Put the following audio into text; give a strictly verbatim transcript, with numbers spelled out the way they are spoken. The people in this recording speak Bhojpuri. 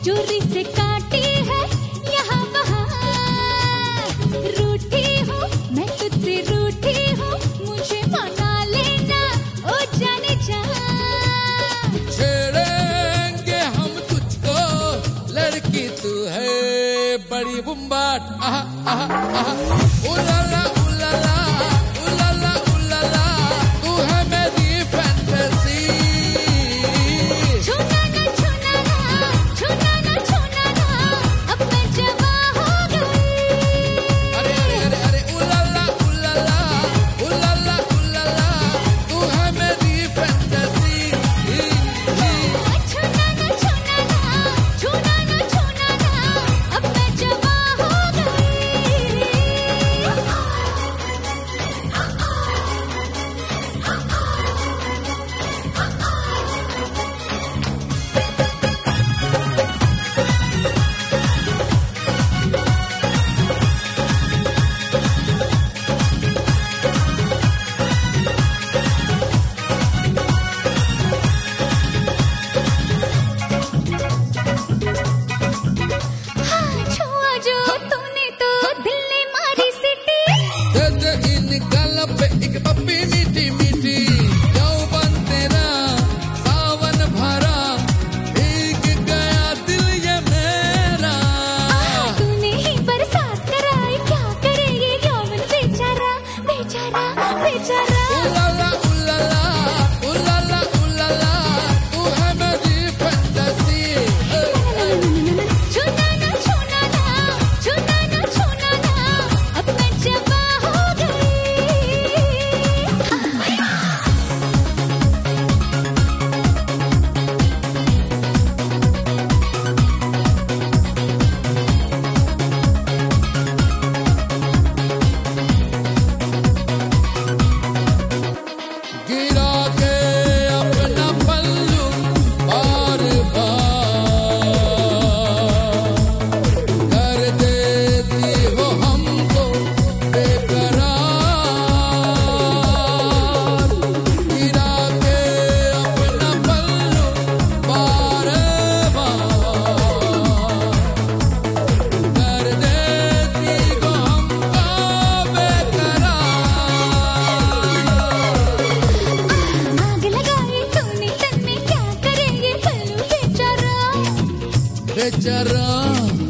चोरी से काटी है यहाँ वहाँ, रूठी हूँ मैं तुझसे रूठी हूँ, मुझे मना लेना ओ जाने जा। छेड़ेंगे हम तुझको लड़की तू है बड़ी बुम्बाट, आहा आहा आहा, उलाला उलाला उलाला उलाला, तू है मेरी फैंटेसी। छूना ना छूना ना छूना ना छूना ना, अब मैं जवा हो गई। अरे अरे अरे अरे उलाला उलाला उलाला उलाला, तू है मेरी फैंटेसी। छूना ना छूना ना छूना ना छूना ना, अब मैं जवा हो गई। हाँ, छुआ जो तूने तो दिल ने मारी सीटी। दे दे इन गालों पे एक पप्पी मीठी मीठी, यौवन तेरा सावन भरा, भीग गया दिल ये मेरा। तूने ही बरसात कराई, क्या करे ये यौवन बेचारा बेचारा बेचारा। उलाला उलाला उलाला उलाला, तू है मेरी फैंटेसी। छूना ना छूना ना छूना ना छूना ना, अब मैं जवा हो गई। गिरा के अपना पल्लू बार बार, कर देती हो हमको बेकरार। गिरा के अपना पल्लू बार बार, कर देती हो हमको बेकरार। आग लगाई तूने तन में, क्या करे ये पल्लू बेचारा। बेचारा